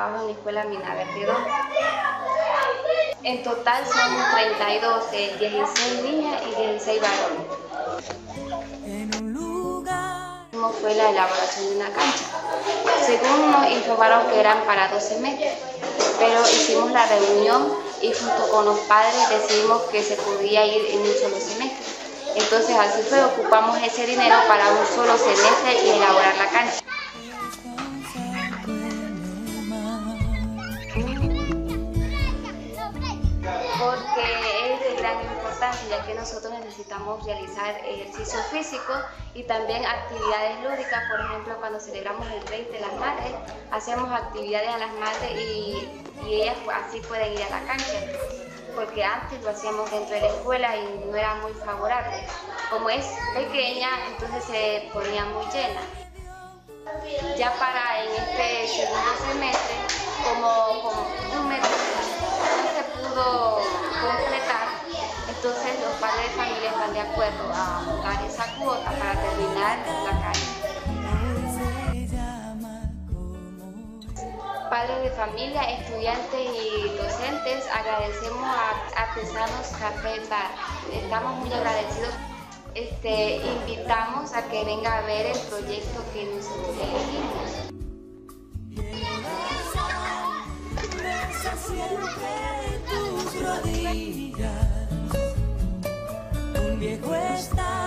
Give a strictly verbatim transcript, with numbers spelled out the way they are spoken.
trabajo en la escuela Minaverde dos. En total son treinta y dos, eh, dieciséis niñas y dieciséis varones. ¿Cómo fue la elaboración de una cancha? Según nos informaron que eran para dos semestres, pero hicimos la reunión y junto con los padres decidimos que se podía ir en un solo semestre. Entonces así fue, ocupamos ese dinero para un solo semestre y elaborar la cancha. Porque es de gran importancia, ya que nosotros necesitamos realizar ejercicio físico y también actividades lúdicas. Por ejemplo, cuando celebramos el treinta de las Madres, hacemos actividades a las madres y, y ellas así pueden ir a la cancha, porque antes lo hacíamos dentro de la escuela y no era muy favorable. Como es pequeña, entonces se ponía muy llena. Ya para en este segundo semestre, como, como un mes no se pudo completar, entonces los padres de familia están de acuerdo a dar esa cuota para terminar la calle. Padres de familia, estudiantes y docentes, agradecemos a Artesanos Café Bar. Estamos muy agradecidos. Este, invitamos a que venga a ver el proyecto que nosotros elegimos.